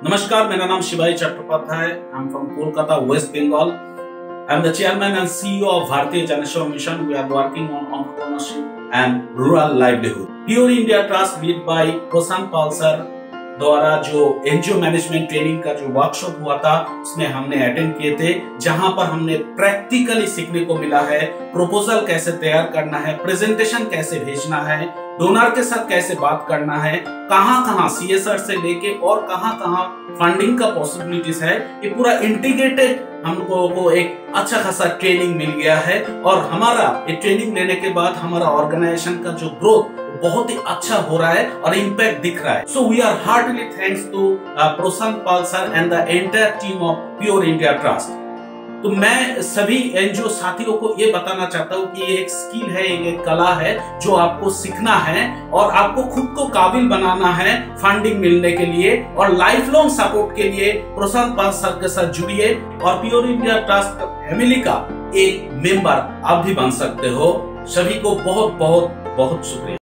नमस्कार, मेरा नाम Shivai Chattopadhyay. I am from Kolkata, West Bengal. I am the chairman and CEO of Bharatiya Janeshwar Mission. We are working on entrepreneurship and rural livelihood. Pure India Trust lead by Prashant Pal sir द्वारा जो NGO management training का जो workshop हुआ था उसमें हमने attend किए थे, जहां पर हमने प्रैक्टिकली सीखने को मिला है प्रपोजल कैसे तैयार करना है, प्रेजेंटेशन कैसे भेजना है, डोनर के साथ कैसे बात करना है, कहां सीएसआर से लेके और कहां फंडिंग का पॉसिबिलिटीज है। ये पूरा इंटीग्रेटेड हम लोगों को एक अच्छा खासा ट्रेनिंग मिल गया है और हमारा ये ट्रेनिंग लेने के बाद हमारा ऑर्गेनाइजेशन का जो ग्रोथ बहुत ही अच्छा हो रहा है और इम्पैक्ट दिख रहा है। So we are heartily thanks to Prashant Pal sir and the entire team of Pure India Trust. तो मैं सभी एनजीओ साथियों को ये बताना चाहता हूँ कि ये एक स्किल है, एक कला है जो आपको सीखना है और आपको खुद को काबिल बनाना है फंडिंग मिलने के लिए और लाइफ लॉन्ग सपोर्ट के लिए प्रशांत पाल सर के साथ जुड़िए और प्योर इंडिया ट्रस्ट फैमिली का एक मेंबर आप भी बन सकते हो। सभी को बहुत बहुत बहुत शुक्रिया।